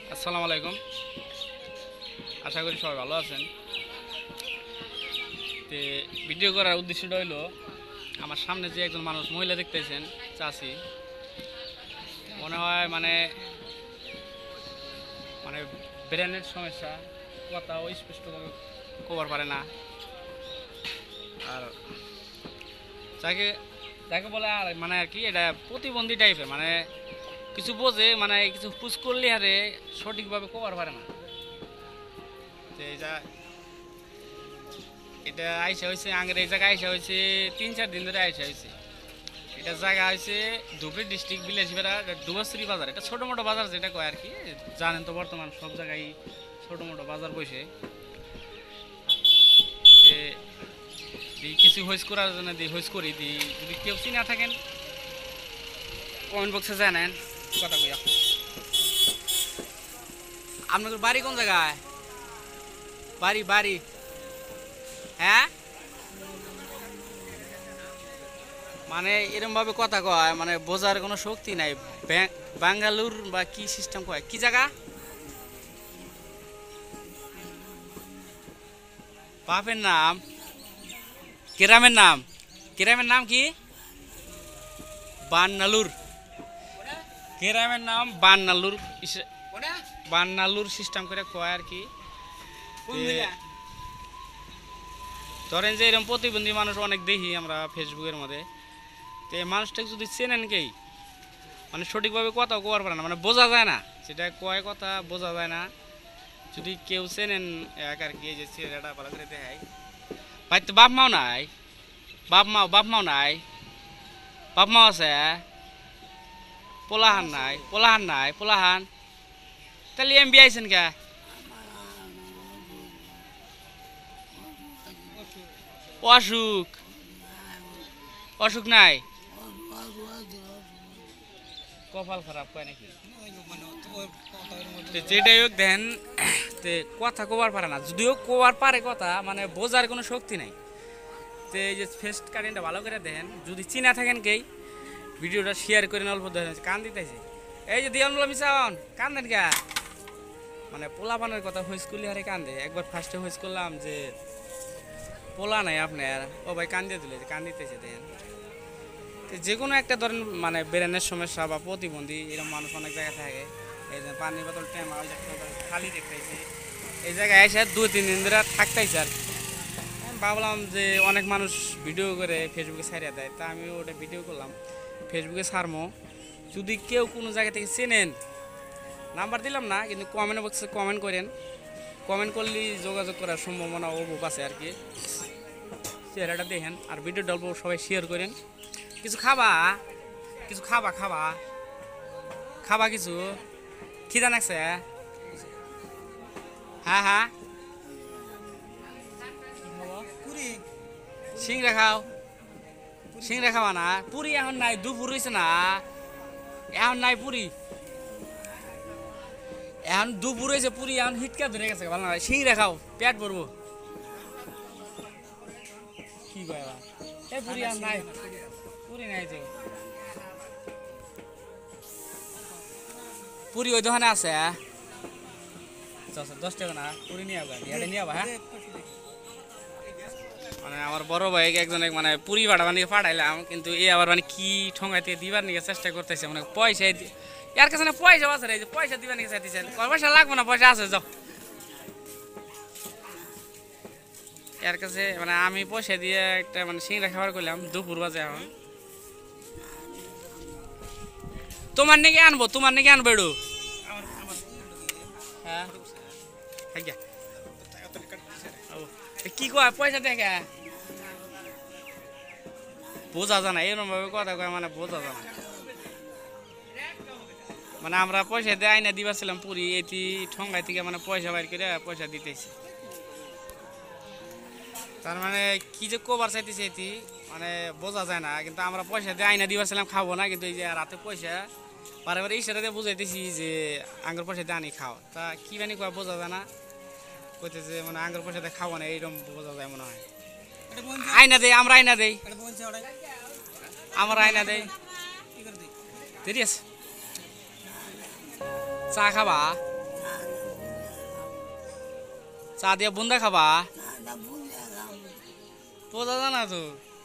আসসালামু আলাইকুম। আশা করি সবাই ভালো আছেন। তে ভিডিও করার উদ্দেশ্যটা হইলো, আমার সামনে যে একজন মানুষ মহিলা দেখতেছেন, চাচি, মনে হয় মানে মানে ব্রেনের সমস্যা, কথাও স্পষ্টভাবে কবার পারে না। আর যাকে যাকে বলে আর মানে আর কি, এটা প্রতিবন্ধী টাইপের, মানে কিছু বোঝে, মানে কিছু পুজ করলে আরে সঠিকভাবে কবার পারে না। তো এটা আইসা হয়েছে আগের, এই জায়গায় আইসা হয়েছে 3-4 দিন ধরে আইসা হয়েছে। এটা জায়গা হয়েছে ধুবড়ী ডিস্ট্রিক্ট বিলাসবেড়া ডুবাশ্রী বাজার। এটা ছোটো মোটো বাজার যেটা কয় আর কি, জানেন তো বর্তমান সব জায়গায় ছোটো মোটো বাজার বসে। কিছু হইস করার জন্য হইস করি দিই, যদি কেউ চিনা থাকেন কমেন্ট বক্সে জানেন। কথা কইয়া, আপনাদের বাড়ি কোন জায়গায়? বাড়ি বাড়ি হ্যাঁ, মানে এরম ভাবে কথা কয়, মানে বোঝার কোনো শক্তি নাই। বাঙ্গালুর বা কি সিস্টেম কয়, কি জায়গা? বাপের নাম, গ্রামের নাম, গ্রামের নাম কি? বান্নালুর। গ্রামের নাম বান্নালুর। বান্নালুর সিস্টেম করে কয় আর কি। ধরেন যে এরকম প্রতিবন্ধী মানুষ অনেক দেখি আমরা ফেসবুকের মধ্যে। তো এই মানুষটাকে যদি চেনেন কেই, মানে সঠিকভাবে কথা কওয়ার পারে না, মানে বোঝা যায় না, সেটা কয় কথা বোঝা যায় না। যদি কেউ চেনেন এক আর কি, এই যে ছেলেটা ভালো করে দেখায়। ভাই তো বাপ মাও নাই, বাপ মাও নাই, বাপ মাও আছে, পোলাহান নাই, পোলাহান তাহলে এমবি আইছেন কে? অসুখ, অসুখ নাই, কপাল খারাপ কয় নাকি? যেটাই হোক দেন, কথা কবার পারে না, যদিও কবার পারে কথা, মানে বোঝার কোনো শক্তি নাই। তো এই যে ফেস কাটিংটা ভালো করে দেখেন, যদি চিনা থাকেন কেই ভিডিওটা শেয়ার করে অল্প দেখেন। কান দিতেছে এই যে দিয়ান বললাম মিশান, কান দেন গা, মানে পোলা পানের কথা হইস করলে আরে কান্দে। একবার ফার্স্টে হইস করলাম যে পোলা নাই আপনার, ও ভাই কান দিয়ে দিলে, কান দিতেছে দেখেন। তো যে কোনো একটা ধরেন মানে ব্রেনের সমস্যা বা প্রতিবন্ধী এরকম মানুষ অনেক জায়গায় থাকে। এই যে পানির বোতল টেমা ওই খালি দেখতেছি, এই জায়গায় এসে 2-3 দিন ধরে থাকতেছে আর কি। আমি ভাবলাম যে অনেক মানুষ ভিডিও করে ফেসবুকে ছাড়িয়ে দেয়, তা আমি ওটা ভিডিও করলাম, ফেসবুকে ছাড়মো। যদি কেউ কোনো জায়গা থেকে চেনেন, নাম্বার দিলাম না, কিন্তু কমেন্ট বক্সে কমেন্ট করেন। কমেন্ট করলে যোগাযোগ করার সম্ভাবনা অবুক আছে আর কি। চেহারাটা দেখেন আর ভিডিওটা অল্প সবাই শেয়ার করেন। কিছু খাবা, কিছু খাবা, খাবা খাবা কিছু খিদা লাগছে? হ্যাঁ হ্যাঁ, সিংড়া খাও, সিংড়া খাওয়া না? পুরি এখন নাই, দুপুর হয়েছে না, এখন নাই পুরি, এখন দুপুর হয়েছে, পুরি এখন হিটকা ধরে গেছে, ভালো না। সিংড়া খাও, পেট ভরবো। কি কয় এই পুরি এখন নাই, পুরি নাই তো। পুরি ওই দোকানে আছে, 10 টাকা না পুরি নিয়ে আবা, এটা নিয়ে আবা। হ্যাঁ, মানে আমার বড় ভাই একজন মানে পুরি ভাড়া বানিয়ে পাঠাইলাম, কিন্তু এ আবার মানে কি ঠঙ্গাইতে দিবার নিয়ে চেষ্টা করতেছে, মানে পয়সা এর কাছে না পয়সা আছে, এই যে পয়সা দিবার নিয়ে চাইতেছেন। পয়সা লাগবে না, পয়সা আছে, যাও এর কাছে। মানে আমি পয়সা দিয়ে একটা মানে সিংড়া খাবার করলাম, দুপুর বাজে এখন। তোমার নাকি আনবো, তোমার নাকি আনবো এডু? হ্যাঁ, কি কয় পয়সা দেখে বোঝা যায় না, এরকম ভাবে কথা কয়, মানে বোঝা যায় না। মানে আমরা পয়সা দিয়ে আইনা দিবাছিলাম পুরি, এটি ঠঙ্গাই থেকে মানে পয়সা বাইর করে পয়সা দিতেছি। তার মানে কি যে কবার চাইতেছে এটি মানে বোঝা যায় না। কিন্তু আমরা পয়সা দিয়ে আইনা দিবাছিলাম খাবো না, কিন্তু এই যে রাতে পয়সা বারে বারে ইশারা দিয়ে বুঝাইতেছি যে আঙ্গুর পয়সা দিয়ে আনি খাও, তা কি বানি কয় বোঝা যায় না। কইতেছে মানে আঙ্গুর পয়সা দিয়ে খাবো না, এইরকম বোঝা যায় মনে হয়। আইনা দেই, আমরা আইনা দেই, আমরা আইনা দেই। দেরি আছে, চা খাবা? চা দিয়া বুন্দা খাবা না বুঝে বোঝা জানা তো